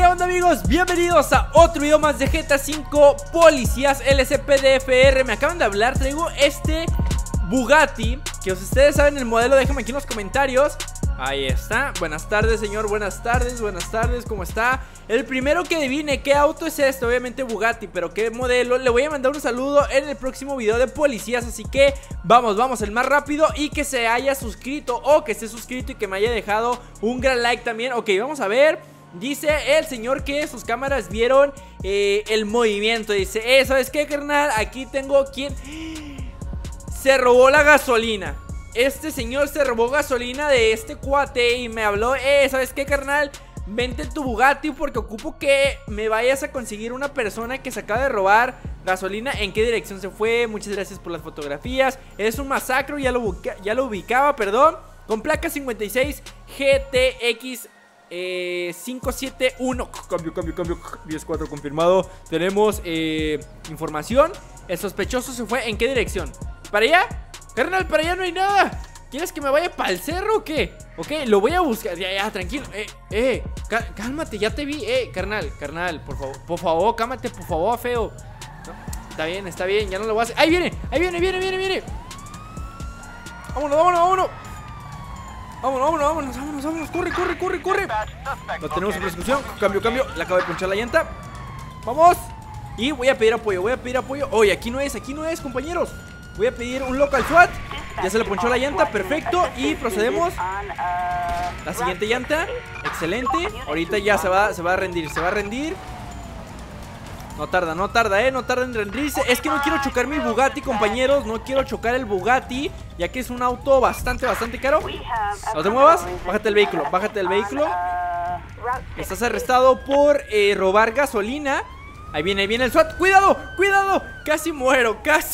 onda amigos? Bienvenidos a otro video más de GTA V Policías LSPDFR. Me acaban de hablar, traigo este Bugatti, que ustedes saben el modelo, déjenme aquí en los comentarios. Ahí está, buenas tardes señor, buenas tardes, ¿cómo está? El primero que adivine qué auto es este, obviamente Bugatti, pero qué modelo, le voy a mandar un saludo en el próximo video de policías. Así que vamos, el más rápido y que se haya suscrito o que esté suscrito y que me haya dejado un gran like también. Ok, vamos a ver. Dice el señor que sus cámaras vieron el movimiento. Dice, ¿sabes qué, carnal? Aquí tengo quien se robó la gasolina. Este señor se robó gasolina de este cuate y me habló, ¿sabes qué, carnal? Vente tu Bugatti porque ocupo que me vayas a conseguir una persona que se acaba de robar gasolina. ¿En qué dirección se fue? Muchas gracias por las fotografías. Es un masacro, ya lo ubicaba, perdón. Con placa 56 GTX 571. Cambio 10-4 confirmado. Tenemos información. El sospechoso se fue. ¿En qué dirección? ¿Para allá? Carnal, para allá no hay nada. ¿Quieres que me vaya para el cerro o qué? Ok, lo voy a buscar. Ya, tranquilo. Cálmate, ya te vi. Carnal, por favor, cálmate, por favor, feo. No, está bien, ya no lo voy a hacer. Ahí viene. Vámonos. Vámonos, corre. Lo tenemos en persecución. Cambio. Le acabo de ponchar la llanta. Vamos. Y voy a pedir apoyo. Oye, aquí no es, compañeros. Voy a pedir un local SWAT. Ya se le ponchó la llanta, perfecto. Y procedemos. La siguiente llanta. Excelente. Ahorita ya se va a rendir. No tarda, no tarda en rendirse. Es que no quiero chocar mi Bugatti, compañeros. No quiero chocar el Bugatti, ya que es un auto bastante caro. No te muevas, bájate del vehículo. Estás arrestado por robar gasolina. Ahí viene el SWAT, cuidado. Casi muero.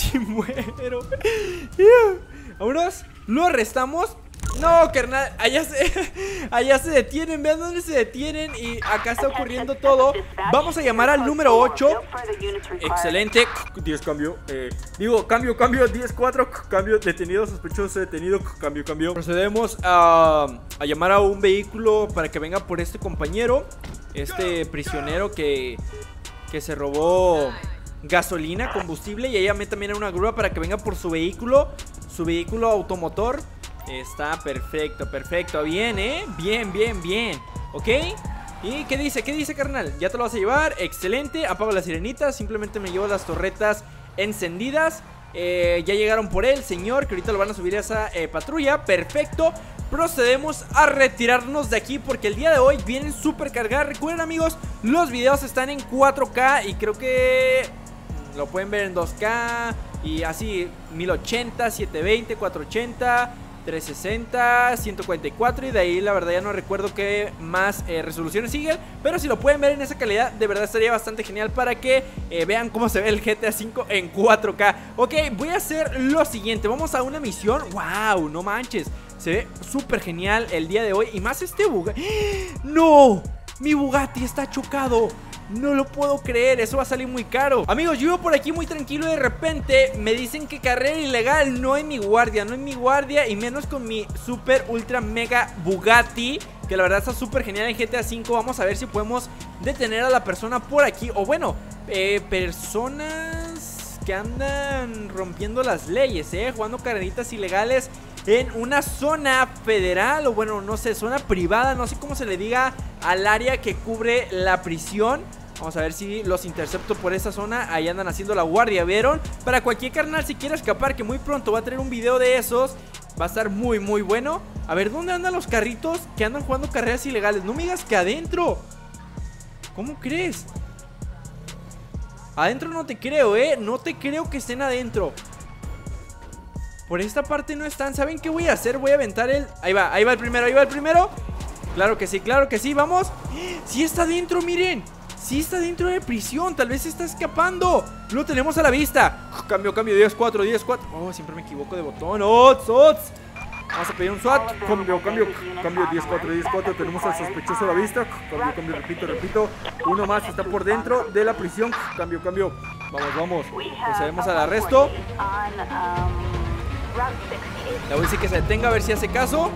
Vámonos, lo arrestamos. No, carnal, allá se detienen, vean dónde se detienen. Y acá está ocurriendo todo. Vamos a llamar al número 8. Excelente, 10 cambio, cambio, 10-4, cambio, detenido, sospechoso detenido, cambio. Procedemos a llamar a un vehículo para que venga por este compañero, este prisionero que se robó gasolina, combustible. Y ella también a una grúa para que venga por su vehículo automotor. Está perfecto. Bien, bien. Ok. ¿Y qué dice, carnal? ¿Ya te lo vas a llevar? Excelente. Apago las sirenitas. Simplemente me llevo las torretas encendidas. Ya llegaron por él, señor, que ahorita lo van a subir a esa patrulla. Perfecto. Procedemos a retirarnos de aquí porque el día de hoy vienen súper cargadas. Recuerden, amigos, los videos están en 4K y creo que lo pueden ver en 2K y así 1080, 720, 480, 360, 144 y de ahí la verdad ya no recuerdo qué más resoluciones siguen. Pero si lo pueden ver en esa calidad, de verdad estaría bastante genial para que vean cómo se ve el GTA V en 4K. Ok, voy a hacer lo siguiente. Vamos a una misión. Wow, no manches, se ve súper genial el día de hoy. Y más este Bugatti. ¡No! Mi Bugatti está chocado. No lo puedo creer, eso va a salir muy caro. Amigos, yo iba por aquí muy tranquilo y de repente me dicen que carrera ilegal. No en mi guardia, y menos con mi super ultra mega Bugatti, que la verdad está súper genial en GTA V. Vamos a ver si podemos detener a la persona por aquí. O bueno, personas que andan rompiendo las leyes, jugando carreritas ilegales en una zona federal, o bueno, no sé, zona privada, no sé cómo se le diga al área que cubre la prisión. Vamos a ver si los intercepto por esa zona. Ahí andan haciendo la guardia, ¿vieron? Para cualquier carnal si quiere escapar, que muy pronto va a traer un video de esos, va a estar muy bueno. A ver, ¿dónde andan los carritos que andan jugando carreras ilegales? No me digas que adentro. ¿Cómo crees? Adentro no te creo, no te creo que estén adentro. Por esta parte no están. ¿Saben qué voy a hacer? Voy a aventar el... Ahí va el primero. Claro que sí, vamos. Sí está dentro, miren. Sí está dentro de prisión. Tal vez está escapando. Lo tenemos a la vista. Cambio, 10-4. Oh, siempre me equivoco de botón. Vamos a pedir un SWAT. Cambio, 10-4. Tenemos al sospechoso a la vista. Cambio, repito. Uno más está por dentro de la prisión. Cambio. Vamos. Procedemos al arresto. Le voy a decir que se detenga, a ver si hace caso.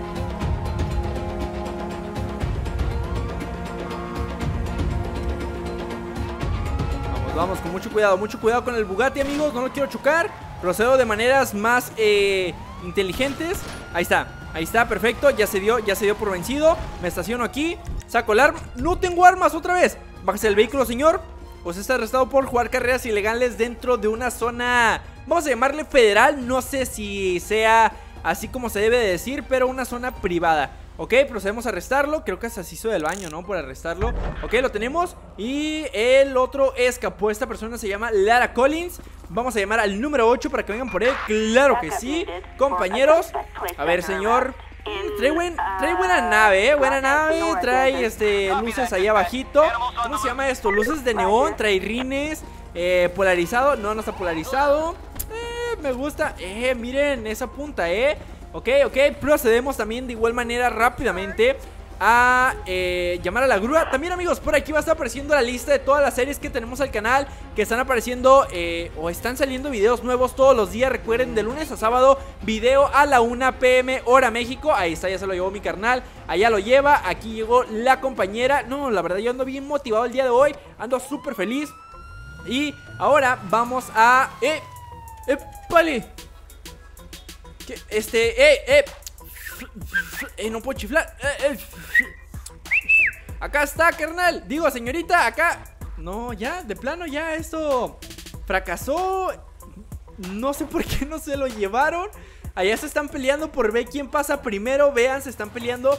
Nos vamos con mucho cuidado con el Bugatti, amigos. No lo quiero chocar. Procedo de maneras más inteligentes. Ahí está, perfecto. Ya se dio por vencido. Me estaciono aquí, saco el arma. No tengo armas otra vez. Bájese del vehículo, señor. Usted está arrestado por jugar carreras ilegales dentro de una zona, vamos a llamarle federal. No sé si sea así como se debe de decir, pero una zona privada. Ok, procedemos a arrestarlo. Creo que se hizo del baño, ¿no? Por arrestarlo. Ok, lo tenemos. Y el otro escapó. Esta persona se llama Lara Collins. Vamos a llamar al número 8 para que vengan por él. Claro que sí, compañeros. A ver, señor. Trae buena nave, buena nave. Trae luces ahí abajito. ¿Cómo se llama esto? Luces de neón. Trae rines. Polarizado. No está polarizado. Me gusta. Miren esa punta, Ok, procedemos también de igual manera rápidamente a llamar a la grúa. También, amigos, por aquí va a estar apareciendo la lista de todas las series que tenemos al canal, que están apareciendo o están saliendo videos nuevos todos los días. Recuerden, de lunes a sábado, video a la 1 p.m. hora México. Ahí está, ya se lo llevó mi carnal. Allá lo lleva, aquí llegó la compañera. No, la verdad yo ando bien motivado el día de hoy. Ando súper feliz. Y ahora vamos a... vale. No puedo chiflar. Acá está, carnal. Digo, señorita, acá. No, ya, de plano ya esto fracasó. No sé por qué no se lo llevaron. Allá se están peleando por ver quién pasa primero. Vean, se están peleando.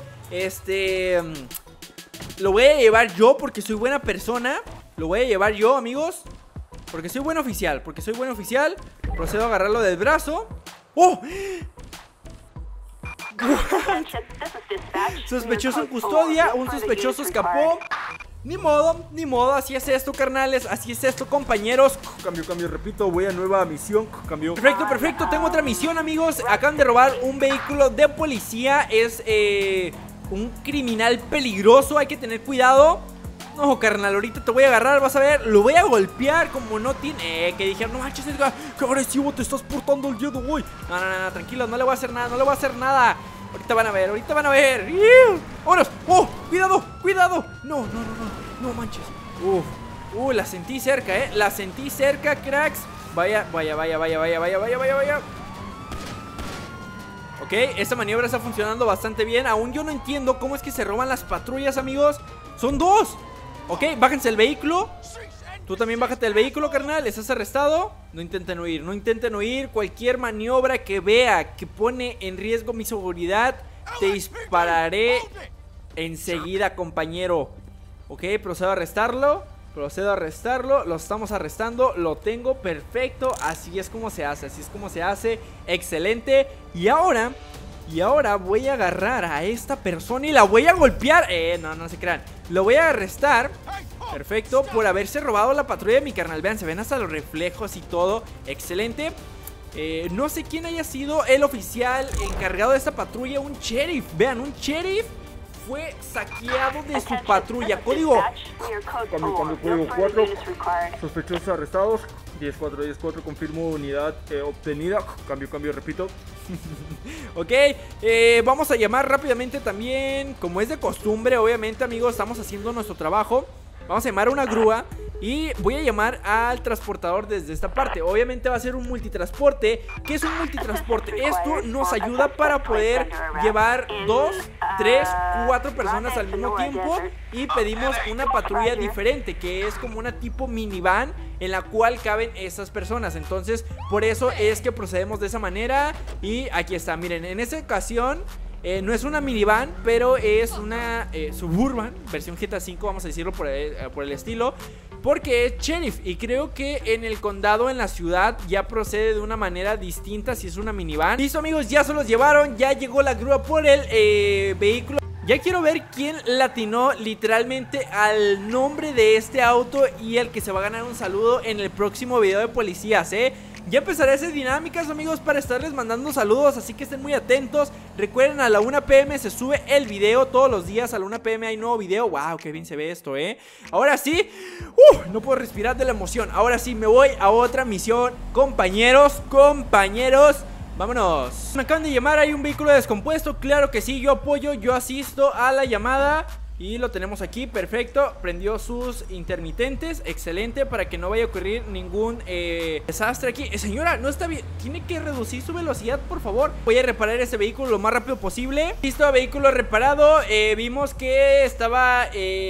Lo voy a llevar yo porque soy buena persona. Lo voy a llevar yo, amigos, porque soy buen oficial. Procedo a agarrarlo del brazo. ¡Oh! Sospechoso en custodia. Un sospechoso escapó. Ni modo, así es esto, carnales. Así es esto, compañeros. Cambio, repito, voy a nueva misión. Cambio. Perfecto, tengo otra misión, amigos. Acaban de robar un vehículo de policía. Es un criminal peligroso, hay que tener cuidado. No, carnal, ahorita te voy a agarrar, vas a ver. Lo voy a golpear como no tiene... que dijeron, no manches, Edgar, qué agresivo te estás portando el día de hoy. No, tranquilo, no le voy a hacer nada, Ahorita van a ver. ¡Vámonos! ¡Oh! ¡Cuidado! No manches. La sentí cerca, la sentí cerca, cracks. Vaya. Ok, esta maniobra está funcionando bastante bien. Aún yo no entiendo cómo es que se roban las patrullas, amigos. Son dos. Ok, bájense del vehículo. Tú también bájate del vehículo, carnal. Estás arrestado. No intenten huir. Cualquier maniobra que vea que pone en riesgo mi seguridad, te dispararé enseguida, compañero. Ok, procedo a arrestarlo. Lo estamos arrestando. Lo tengo, perfecto. Así es como se hace. Excelente. Y ahora voy a agarrar a esta persona y la voy a golpear. No se crean. Lo voy a arrestar. Perfecto, por haberse robado la patrulla de mi carnal. Vean, se ven hasta los reflejos y todo. Excelente. No sé quién haya sido el oficial encargado de esta patrulla. Un sheriff, vean, un sheriff fue saqueado de su patrulla. Código 4. Sospechosos arrestados. 10-4, confirmo unidad obtenida. Cambio, repito. Ok, vamos a llamar rápidamente también, como es de costumbre, obviamente, amigos, estamos haciendo nuestro trabajo. Vamos a llamar a una grúa y voy a llamar al transportador desde esta parte. Obviamente va a ser un multitransporte. ¿Qué es un multitransporte? Esto nos ayuda para poder llevar 2, 3, 4 personas al mismo tiempo. Y pedimos una patrulla diferente, que es como una tipo minivan en la cual caben esas personas. Entonces, por eso es que procedemos de esa manera. Y aquí está, miren, en esta ocasión no es una minivan, pero es una Suburban, versión GTA V, vamos a decirlo por el estilo, porque es sheriff. Y creo que en el condado, en la ciudad, ya procede de una manera distinta si es una minivan. Listo, amigos, ya se los llevaron. Ya llegó la grúa por el vehículo. Ya quiero ver quién latinó literalmente al nombre de este auto y el que se va a ganar un saludo en el próximo video de policías, Ya empezaré a hacer dinámicas, amigos, para estarles mandando saludos, así que estén muy atentos. Recuerden, a la 1 p.m. se sube el video todos los días. A la 1 p.m. hay nuevo video. Wow, qué bien se ve esto, Ahora sí, no puedo respirar de la emoción. Ahora sí, me voy a otra misión, compañeros. Vámonos. Me acaban de llamar, hay un vehículo descompuesto. Claro que sí, yo apoyo, yo asisto a la llamada. Y lo tenemos aquí, perfecto. Prendió sus intermitentes, excelente, para que no vaya a ocurrir ningún desastre aquí. Señora, no está bien, tiene que reducir su velocidad, por favor. Voy a reparar ese vehículo lo más rápido posible. Listo, vehículo reparado. Vimos que estaba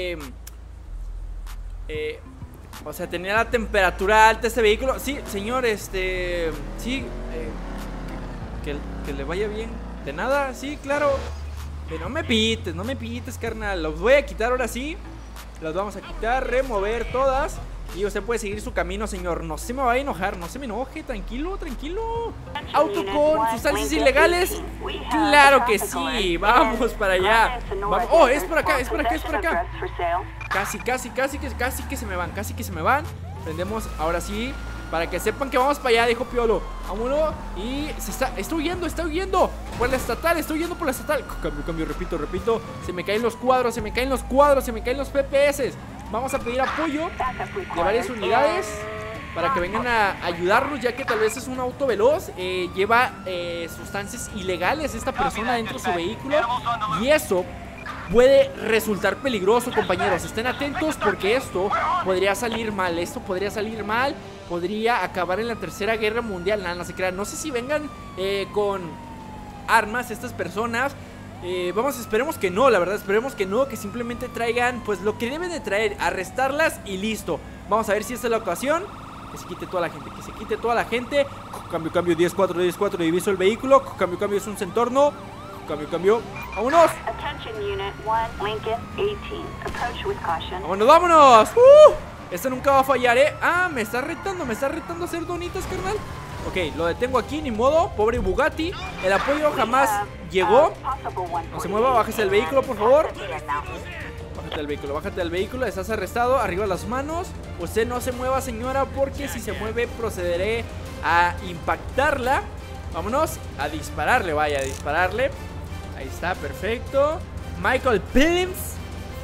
o sea, tenía la temperatura alta este vehículo. Sí, señor, sí, que le vaya bien. De nada, sí, claro. No me pites, carnal. Los voy a quitar ahora sí. Las vamos a quitar, remover todas. Y usted puede seguir su camino, señor. No se me va a enojar, no se me enoje. Tranquilo, tranquilo. Auto con sustancias ilegales. Claro que sí, vamos para allá. Vamos. Oh, es por acá, es por acá, es por acá. Casi que se me van, casi que se me van. Prendemos, ahora sí, para que sepan que vamos para allá, dijo Piolo. Vámonos. Y está huyendo, está huyendo. Por la estatal, estoy huyendo por la estatal. Cambio, repito. Se me caen los cuadros, se me caen los PPS. Vamos a pedir apoyo de varias unidades para que vengan a ayudarnos, ya que tal vez es un auto veloz. Lleva sustancias ilegales esta persona dentro de su vehículo. Y eso puede resultar peligroso, compañeros. Estén atentos porque esto podría salir mal. Podría acabar en la Tercera Guerra Mundial. Nada, no se crean. No sé si vengan con armas estas personas. Esperemos que no, la verdad, esperemos que no, que simplemente traigan pues lo que deben de traer, arrestarlas y listo. Vamos a ver si esta es la ocasión. Que se quite toda la gente, Cambio, 10-4, diviso el vehículo. Cambio, es un centorno. Cambio, vámonos. Vámonos. Esta nunca va a fallar, me está retando a hacer donitas, carnal. Ok, lo detengo aquí, ni modo. Pobre Bugatti. El apoyo jamás llegó. No se mueva, bájese del vehículo, por favor. Bájate del vehículo, estás arrestado. Arriba las manos. Usted no se mueva, señora, porque si se mueve procederé a impactarla. Vámonos, a dispararle, vaya, a dispararle. Ahí está, perfecto. Michael Pillins.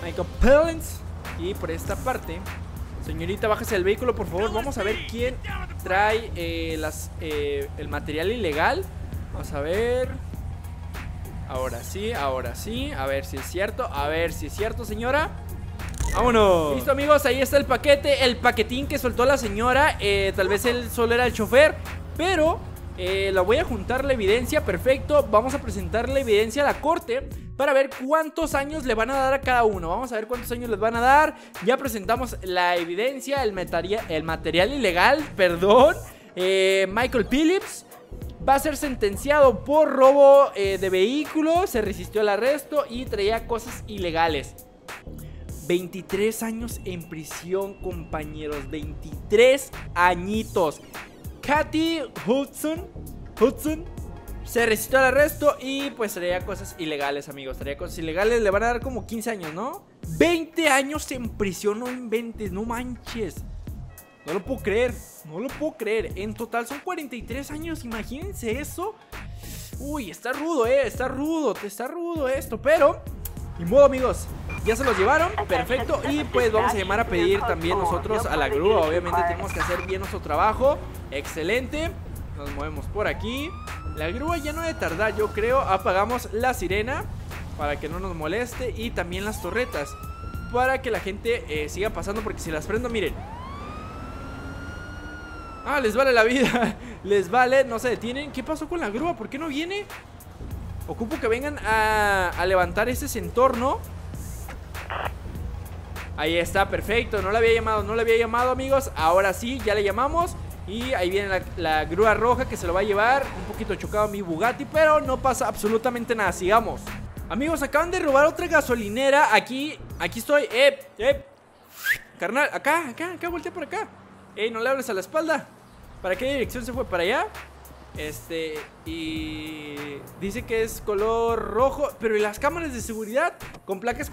Y por esta parte, señorita, bájese del vehículo, por favor. Vamos a ver quién trae el material ilegal. Vamos a ver. Ahora sí. A ver si es cierto, señora. ¡Vámonos! Listo, amigos, ahí está el paquete. El paquetín que soltó la señora. Tal vez él solo era el chofer, pero la voy a juntar la evidencia, perfecto. Vamos a presentar la evidencia a la corte para ver cuántos años le van a dar a cada uno. Vamos a ver cuántos años les van a dar. Ya presentamos la evidencia, el material ilegal, perdón. Michael Phillips va a ser sentenciado por robo de vehículo. Se resistió al arresto y traía cosas ilegales. 23 años en prisión, compañeros. 23 añitos. Kathy Hudson se resistió al arresto y pues traía cosas ilegales, amigos. Traía cosas ilegales, le van a dar como 15 años, ¿no? 20 años en prisión, no inventes, no manches. No lo puedo creer, En total son 43 años, imagínense eso. Uy, está rudo, está rudo esto, pero ni modo, amigos. Ya se los llevaron, perfecto. Y pues vamos a llamar a pedir también nosotros a la grúa. Obviamente tenemos que hacer bien nuestro trabajo. Excelente. Nos movemos por aquí. La grúa ya no debe tardar, yo creo. Apagamos la sirena para que no nos moleste. Y también las torretas para que la gente siga pasando, porque si las prendo, miren. Les vale la vida. Les vale, no se detienen. ¿Qué pasó con la grúa? ¿Por qué no viene? Ocupo que vengan a levantar ese centorno. Ahí está, perfecto. No la había llamado, amigos. Ahora sí, ya le llamamos. Y ahí viene la grúa roja que se lo va a llevar. Un poquito chocado mi Bugatti, pero no pasa absolutamente nada. Sigamos. Amigos, acaban de robar otra gasolinera. Aquí estoy. Carnal, acá, voltea por acá. No le hables a la espalda. ¿Para qué dirección se fue? ¿Para allá? Y dice que es color rojo. Pero ¿y las cámaras de seguridad? Con placas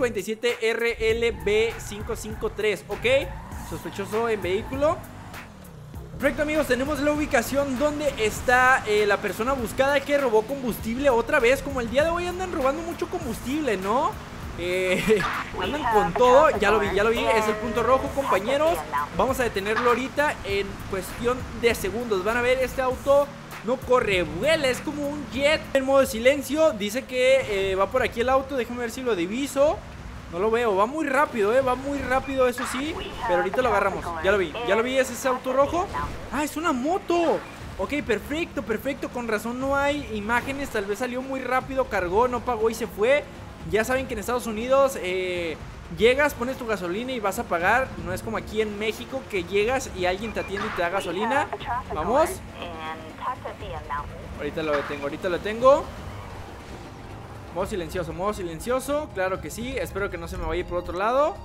47RLB553. Ok, sospechoso en vehículo. Perfecto, amigos, tenemos la ubicación donde está la persona buscada que robó combustible otra vez. Como el día de hoy andan robando mucho combustible, ¿no? Andan con todo, ya lo vi, es el punto rojo, compañeros. Vamos a detenerlo ahorita en cuestión de segundos. Van a ver, este auto no corre, vuela, es como un jet. En modo de silencio, dice que va por aquí el auto. Déjenme ver si lo diviso. No lo veo, va muy rápido, va muy rápido, eso sí. Pero ahorita lo agarramos, ya lo vi, ¿es ese auto rojo? ¡Ah, es una moto! Ok, perfecto, perfecto, con razón no hay imágenes. Tal vez salió muy rápido, cargó, no pagó y se fue. Ya saben que en Estados Unidos llegas, pones tu gasolina y vas a pagar. No es como aquí en México que llegas y alguien te atiende y te da gasolina. Vamos. Ahorita lo detengo. Modo silencioso, claro que sí. Espero que no se me vaya a ir por otro lado.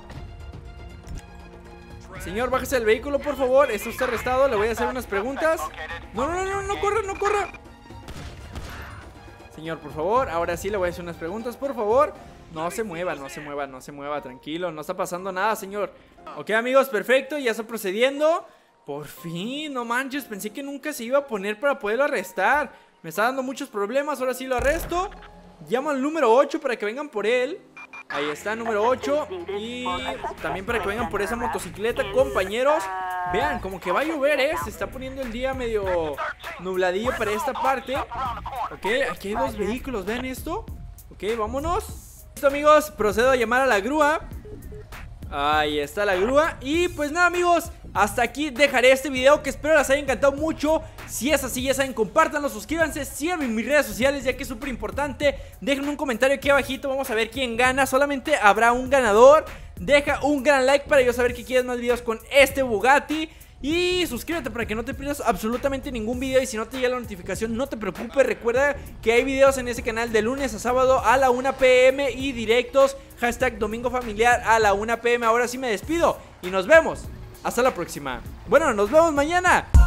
Señor, bájese del vehículo, por favor. Está usted arrestado, le voy a hacer unas preguntas. No corra. Señor, por favor, ahora sí le voy a hacer unas preguntas, por favor. No se mueva, tranquilo, no está pasando nada, señor. Ok, amigos, perfecto, ya está procediendo. Por fin, no manches, pensé que nunca se iba a poner para poderlo arrestar. Me está dando muchos problemas, ahora sí lo arresto. Llamo al número 8 para que vengan por él. Ahí está, número 8. Y también para que vengan por esa motocicleta, compañeros. Vean, como que va a llover, se está poniendo el día medio nubladillo para esta parte. Ok, aquí hay dos vehículos, vean esto. Ok, vámonos. Listo, amigos, procedo a llamar a la grúa. Ahí está la grúa. Y pues nada, amigos, hasta aquí dejaré este video, que espero les haya encantado mucho. Si es así, ya saben, compártanlo, suscríbanse, síganme en mis redes sociales, ya que es súper importante. Déjenme un comentario aquí abajito, vamos a ver quién gana. Solamente habrá un ganador. Deja un gran like para yo saber que quieres más videos con este Bugatti. Y suscríbete para que no te pierdas absolutamente ningún video. Y si no te llega la notificación, no te preocupes. Recuerda que hay videos en ese canal de lunes a sábado a la 1 p.m. y directos, hashtag domingo familiar a la 1 p.m. Ahora sí me despido y nos vemos. Hasta la próxima. Bueno, nos vemos mañana.